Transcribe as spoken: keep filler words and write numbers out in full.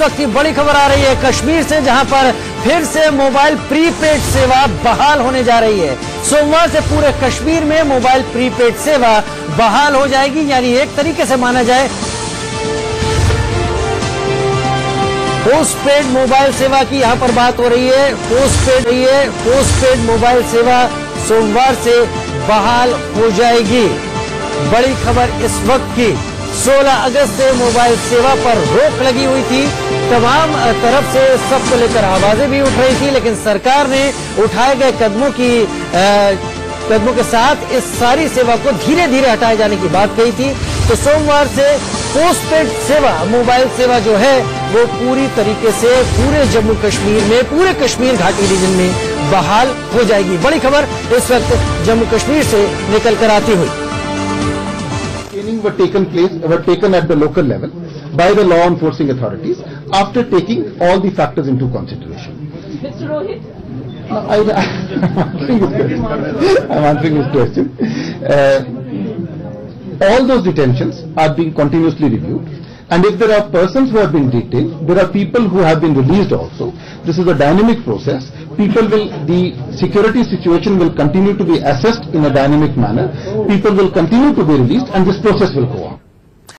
वक्त की बड़ी खबर आ रही है कश्मीर से, जहां पर फिर से मोबाइल प्रीपेड सेवा बहाल होने जा रही है। सोमवार से पूरे कश्मीर में मोबाइल प्रीपेड सेवा बहाल हो जाएगी। यानी एक तरीके से माना जाए पोस्टपेड मोबाइल सेवा की यहां पर बात हो रही है। पोस्टपेड रही है पोस्टपेड मोबाइल सेवा सोमवार से बहाल हो जाएगी। बड़ी खबर इस वक्त की, सोलह अगस्त से मोबाइल सेवा पर रोक लगी हुई थी। तमाम तरफ से सबको लेकर आवाजें भी उठ रही थी, लेकिन सरकार ने उठाए गए कदमों की आ, कदमों के साथ इस सारी सेवा को धीरे धीरे हटाए जाने की बात कही थी। तो सोमवार से पोस्टपेड सेवा मोबाइल सेवा जो है वो पूरी तरीके से पूरे जम्मू कश्मीर में, पूरे कश्मीर घाटी रीजन में बहाल हो जाएगी। बड़ी खबर इस वक्त जम्मू कश्मीर से निकल कर आती हुई। Training were taken place were taken at the local level by the law enforcing authorities after taking all the factors into consideration. Mister Rohit, no, I, I'm answering his question. I'm answering his question. Uh, all those detentions are being continuously reviewed, and if there are persons who have been detained, there are people who have been released also. This is a dynamic process. People will, the security situation will continue to be assessed in a dynamic manner. People will continue to be released, and this process will go on.